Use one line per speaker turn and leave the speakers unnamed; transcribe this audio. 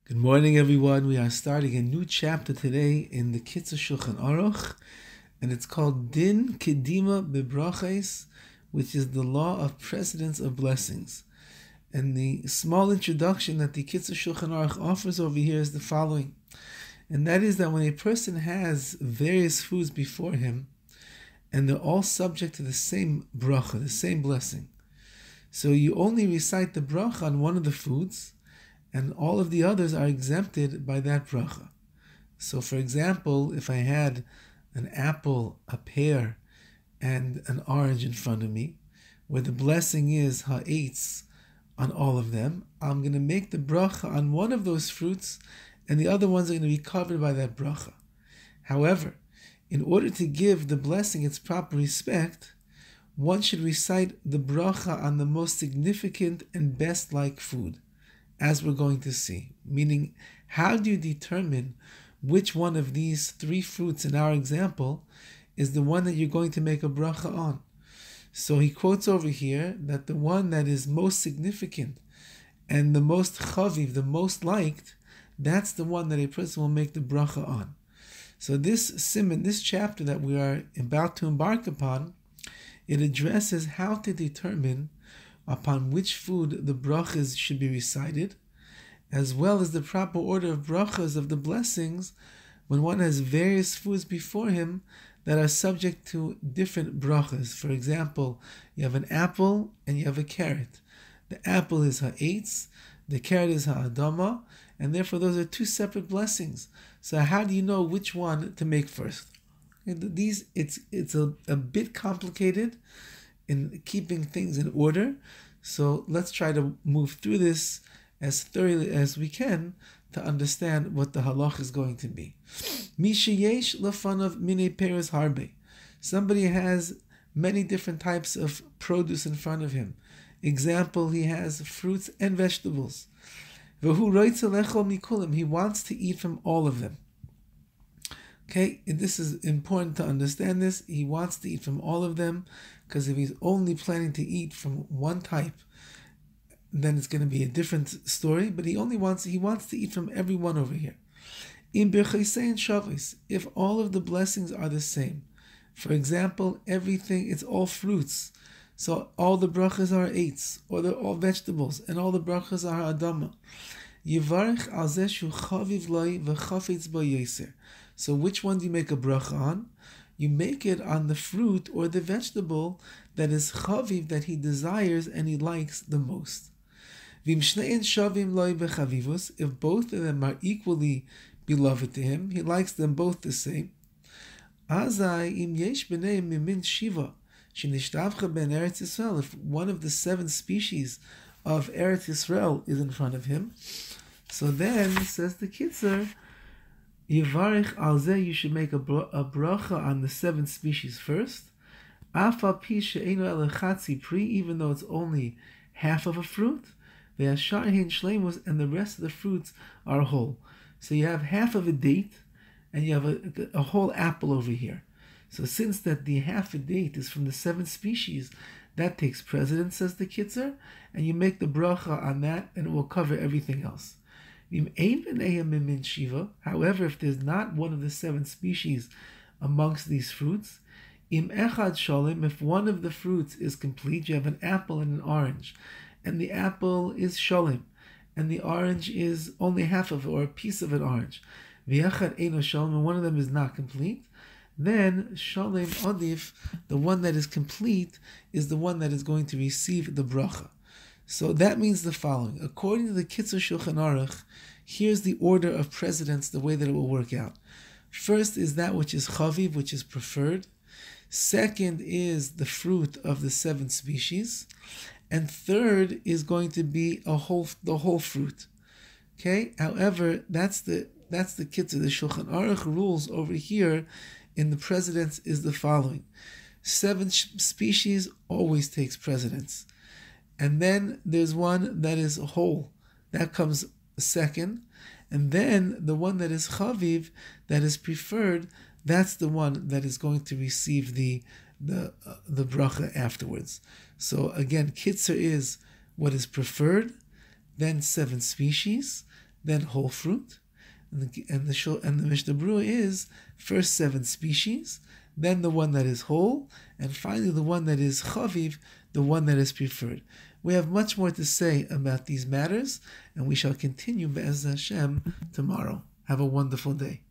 Good morning, everyone. We are starting a new chapter today in the Kitzur Shulchan Aruch, and it's called Din Kedima Brachos, which is the law of precedence of blessings. And the small introduction that the Kitzur Shulchan Aruch offers over here is the following, and that is that when a person has various foods before him, and they're all subject to the same bracha, the same blessing, so you only recite the bracha on one of the foods, and all of the others are exempted by that bracha. So for example, if I had an apple, a pear, and an orange in front of me, where the blessing is ha'etz on all of them, I'm going to make the bracha on one of those fruits, and the other ones are going to be covered by that bracha. However, in order to give the blessing its proper respect, one should recite the bracha on the most significant and best-like food, as we're going to see. Meaning, how do you determine which one of these three fruits in our example is the one that you're going to make a bracha on? So he quotes over here that the one that is most significant and the most chaviv, the most liked, that's the one that a person will make the bracha on. So this siman, this chapter that we are about to embark upon, it addresses how to determine upon which food the brachas should be recited, as well as the proper order of brachas of the blessings when one has various foods before him that are subject to different brachas. For example, you have an apple and you have a carrot. The apple is ha'etz, the carrot is ha'adama, and therefore those are two separate blessings. So how do you know which one to make first? It's a bit complicated in keeping things in order, so let's try to move through this as thoroughly as we can to understand what the halach is going to be. Mishayesh lafanav mine peres harbe. Somebody has many different types of produce in front of him. Example, he has fruits and vegetables. V'hu roitze lechol mikulim. He wants to eat from all of them. Okay, and this is important to understand this. He wants to eat from all of them, because if he's only planning to eat from one type, then it's going to be a different story. But he wants to eat from every one over here. In Brachos and Shavuos, if all of the blessings are the same, for example, everything, it's all fruits, so all the brachas are eitz, or they're all vegetables, and all the brachas are adama. Yivarech al zeh shu chaviv loi v'chafetz bo yoser. So which one do you make a bracha on? You make it on the fruit or the vegetable that is chaviv, that he desires and he likes the most. V'im shnein shavim loi b'chavivus. If both of them are equally beloved to him, he likes them both the same. Azai im yesh b'nei mimin shiva shenishtabcha ben Eretz Yisrael. If one of the 7 species of Eretz Yisrael is in front of him, so then, says the Kitzur, Yivarech al zeh, you should make a bracha on the 7 species first. Afa pi she'eino el chatzi pri, even though it's only half of a fruit. Ve'ashar hein shleimus, and the rest of the fruits are whole. So you have half of a date, and you have a whole apple over here. So since that the half a date is from the 7 species, that takes precedence, says the Kitzur, and you make the bracha on that, and it will cover everything else. However, if there's not one of the 7 species amongst these fruits, if one of the fruits is complete, you have an apple and an orange, and the apple is sholim, and the orange is only half of it, or a piece of an orange, and one of them is not complete, then sholim odif, the one that is complete, is the one that is going to receive the bracha. So that means the following. According to the Kitzur Shulchan Aruch, here's the order of precedence, the way that it will work out. First is that which is chaviv, which is preferred. Second is the fruit of the 7 species. And third is going to be the whole fruit. Okay? However, that's the Kitzur. The Shulchan Aruch rules over here in the precedence is the following. 7 species always takes precedence. And then there's one that is whole. That comes second. And then the one that is chaviv, that is preferred, that's the one that is going to receive the bracha afterwards. So again, Kitzur is what is preferred, then 7 species, then whole fruit, and the Mishnah Berurah is first 7 species, then the one that is whole, and finally the one that is chaviv, the one that is preferred. We have much more to say about these matters, and we shall continue Be'ez Hashem tomorrow. Have a wonderful day.